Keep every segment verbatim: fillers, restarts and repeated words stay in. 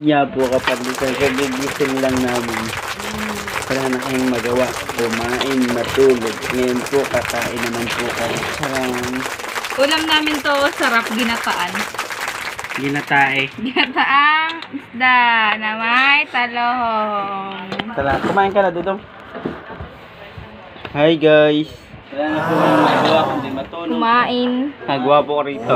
niya po kapag kagigising lang namin. Wala na kayong magawa. Kumain, matulog. Ngayon po, kakain naman po kayo. Sarang Ulam namin to, sarap ginataan. ginatae. Ginataang isda na may talong. Tara, kumain ka na, Dudong. Hi guys. Wala na po kayong magawa kundi matulog. Kumain. Nagwapo ko rito.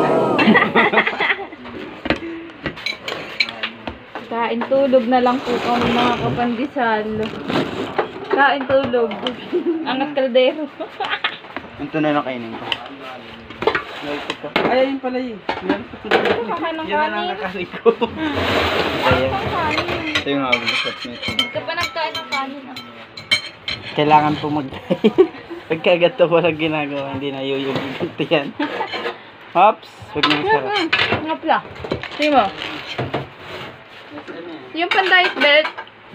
Kain tulog na lang po kami mga kapandisal. Kain tulog. Angat kaldero. Ito na nakainin ko. Ay, ayun pala yun. Kakain ng Yan na lang kanin. nakasin ko. Ayan. Kanin. Ito yung mga bulusot nito. Hindi ka pa nagkain ng kanin. ah. Kailangan po magkain. Pagkagat to walang ginagawa, hindi na yuyugin ito yan. Hops! Huwag niyong sarap. Mm, Nga pala. Sige mo. Yung pan-diet belt.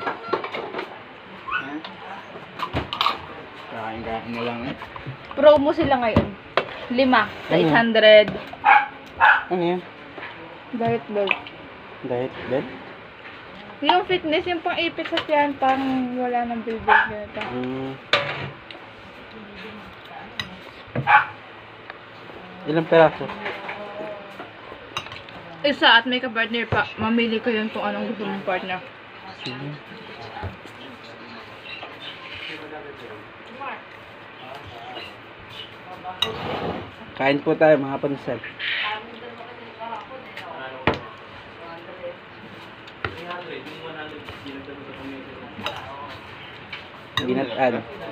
Kakain-kain mo lang eh. Promo sila ngayon. Lima. Sa Ano? eight hundred. Ano yan? Diet belt. Diet bed? Yung fitness, yung pang-ipit sa tiyan, pang wala ng bilbil. Ganito. Hmm. Ilang peraso? Isa at may ka-partner pa. Mamili ko yun kung anong gusto mong partner. Sige. Kain po tayo mga pansal. Ginataan.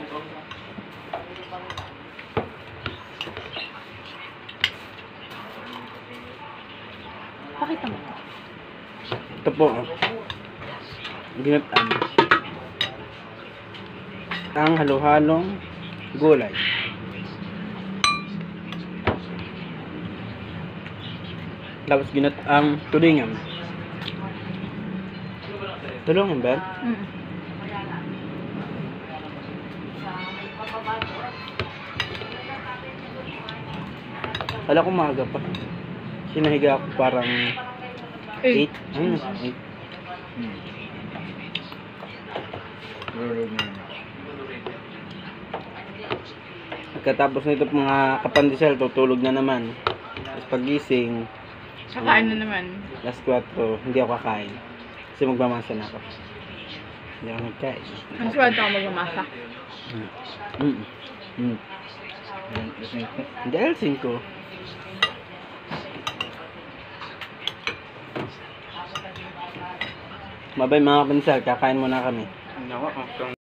Pakita mo. Ito po. oh. Ginataan. Ang halo-halong gulay. Tapos ginataang tulingan. Tulungan ba? Mm. Wala ko maaga pa. Sinahiga ako parang Eh, eight. Ayun, eight. Pagkatapos nito mga kapandisal, tutulog na naman. Tapos pagising, kakain na naman. last kwatro, hindi ako kakain. Kasi magmamasa na ako. Hindi ako nagkain. Ang sweldo ako magmamasa. Mm. Mm. Dahil cinco. Mabay mga kapinsal, kakain muna kami.